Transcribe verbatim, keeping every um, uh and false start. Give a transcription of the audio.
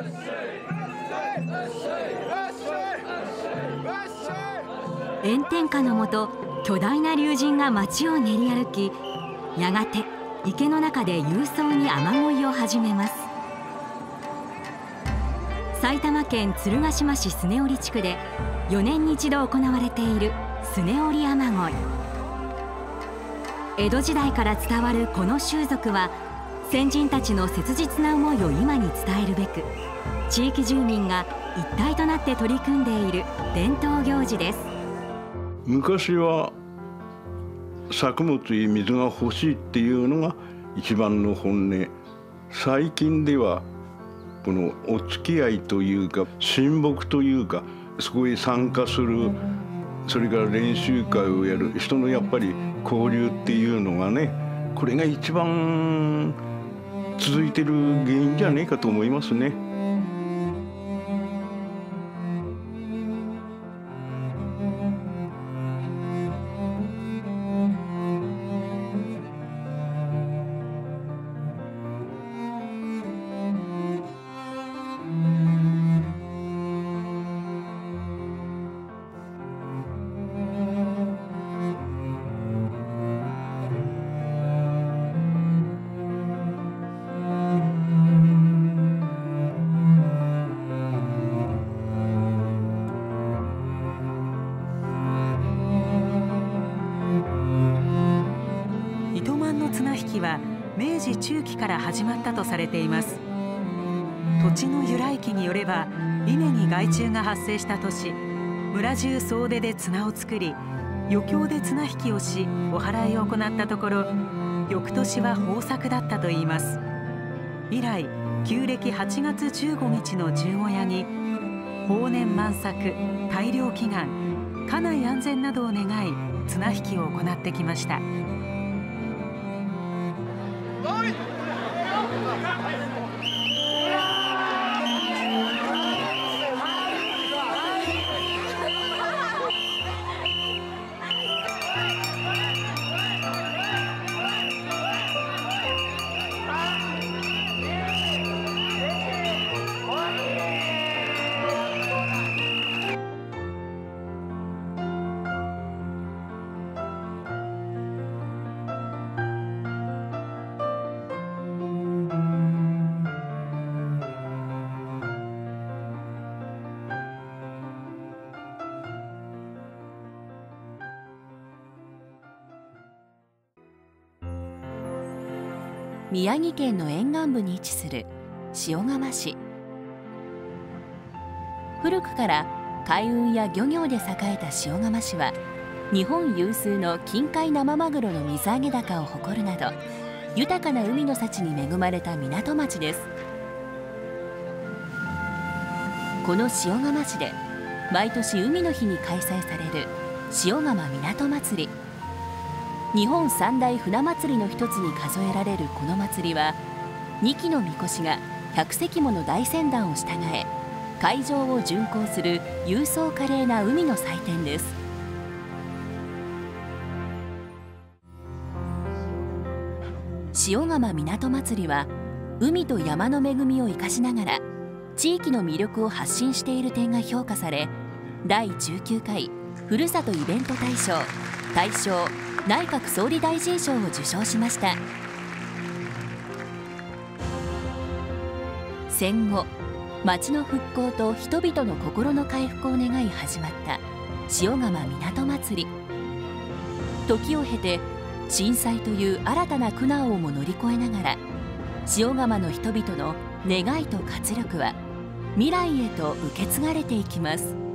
炎天下の下、巨大な龍神が街を練り歩き、やがて池の中で勇壮に雨乞いを始めます。埼玉県鶴ヶ島市スネ折地区でよねんに一度行われているスネ折雨乞い。江戸時代から伝わるこの習俗は、先人たちの切実な思いを今に伝えるべく、地域住民が一体となって取り組んでいる伝統行事です。 昔は作物に水が欲しいっていうのが一番の本音。最近ではこのお付き合いというか親睦というか、そこへ参加する、それから練習会をやる人のやっぱり交流っていうのがね、これが一番続いてる原因じゃねえかと思いますね。 は明治中期から始まったとされています。土地の由来記によれば、稲に害虫が発生した年、村中総出で綱を作り、余興で綱引きをしお祓いを行ったところ、翌年は豊作だったといいます。以来、旧暦はちがつじゅうごにちの十五夜に豊年満作、大漁祈願、家内安全などを願い綱引きを行ってきました。 宮城県の沿岸部に位置する塩釜市。古くから海運や漁業で栄えた塩釜市は、日本有数の近海生マグロの水揚げ高を誇るなど、豊かな海の幸に恵まれた港町です。この塩釜市で毎年海の日に開催される塩釜港まつり。日本三大船祭りの一つに数えられるこの祭りは、にきのみこしがひゃくせきもの大船団を従え、海上を巡行する勇壮華麗な海の祭典です。塩釜港まつりは、海と山の恵みを生かしながら地域の魅力を発信している点が評価され、だいじゅうきゅうかいふるさとイベント大賞、大賞内閣総理大臣賞を受賞しました。戦後、町の復興と人々の心の回復を願い始まった塩釜港まつり。時を経て震災という新たな苦難をも乗り越えながら、塩釜の人々の願いと活力は未来へと受け継がれていきます。